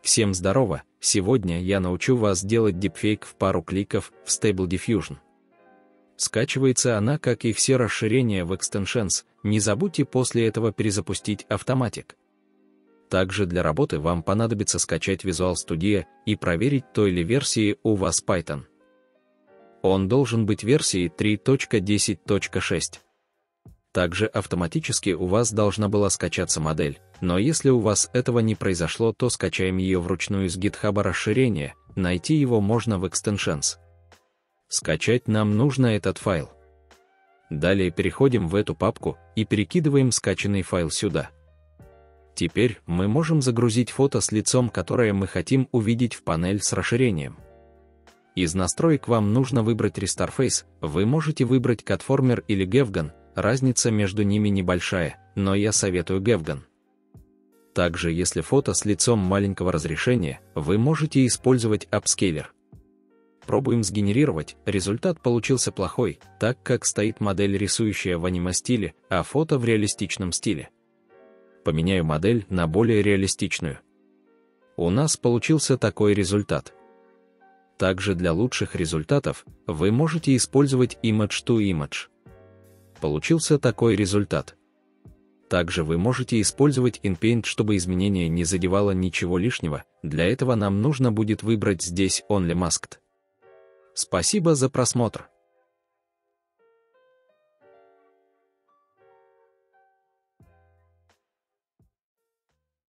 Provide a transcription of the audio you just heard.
Всем здорово! Сегодня я научу вас делать дипфейк в пару кликов в Stable Diffusion. Скачивается она, как и все расширения в Extensions, не забудьте после этого перезапустить Automatic. Также для работы вам понадобится скачать Visual Studio и проверить, той ли версии у вас Python. Он должен быть версии 3.10.6. Также автоматически у вас должна была скачаться модель, но если у вас этого не произошло, то скачаем ее вручную с GitHub расширения, найти его можно в Extensions. Скачать нам нужно этот файл. Далее переходим в эту папку и перекидываем скачанный файл сюда. Теперь мы можем загрузить фото с лицом, которое мы хотим увидеть в панель с расширением. Из настроек вам нужно выбрать Restarface, вы можете выбрать Catformer или Gevgon, разница между ними небольшая, но я советую Gevgon. Также, если фото с лицом маленького разрешения, вы можете использовать Upscaler. Пробуем сгенерировать, результат получился плохой, так как стоит модель, рисующая в аниме-стиле, а фото в реалистичном стиле. Поменяю модель на более реалистичную. У нас получился такой результат. Также для лучших результатов вы можете использовать Image to Image. Получился такой результат. Также вы можете использовать InPaint, чтобы изменение не задевало ничего лишнего, для этого нам нужно будет выбрать здесь Only Masked. Спасибо за просмотр.